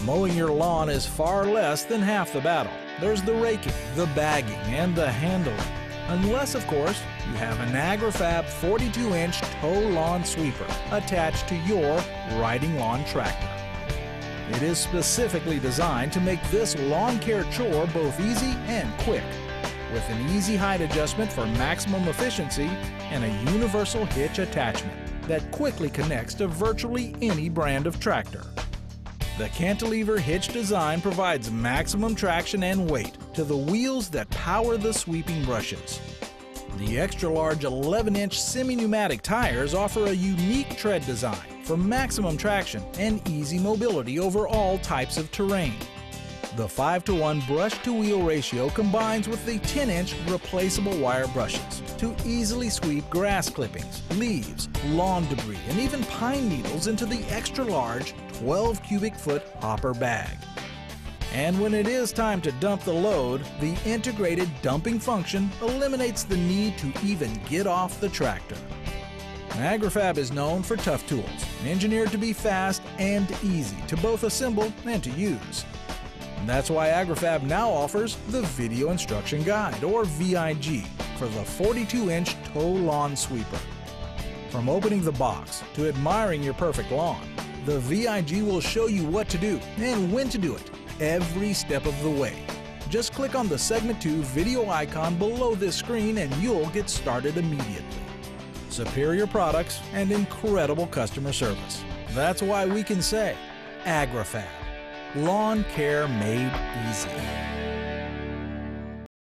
Mowing your lawn is far less than half the battle. There's the raking, the bagging, and the handling. Unless, of course, you have an AgriFab 42-inch tow lawn sweeper attached to your riding lawn tractor. It is specifically designed to make this lawn care chore both easy and quick, with an easy height adjustment for maximum efficiency and a universal hitch attachment that quickly connects to virtually any brand of tractor. The cantilever hitch design provides maximum traction and weight to the wheels that power the sweeping brushes. The extra-large 11-inch semi-pneumatic tires offer a unique tread design for maximum traction and easy mobility over all types of terrain. The 5-to-1 brush-to-wheel ratio combines with the 10-inch replaceable wire brushes to easily sweep grass clippings, leaves, lawn debris, and even pine needles into the extra-large 12 cubic foot hopper bag. And when it is time to dump the load, the integrated dumping function eliminates the need to even get off the tractor. AgriFab is known for tough tools, engineered to be fast and easy to both assemble and to use. And that's why AgriFab now offers the Video Instruction Guide, or VIG, for the 42-inch tow lawn sweeper. From opening the box to admiring your perfect lawn, the VIG will show you what to do and when to do it every step of the way. Just click on the Segment 2 video icon below this screen and you'll get started immediately. Superior products and incredible customer service. That's why we can say AgriFab. Lawn care made easy.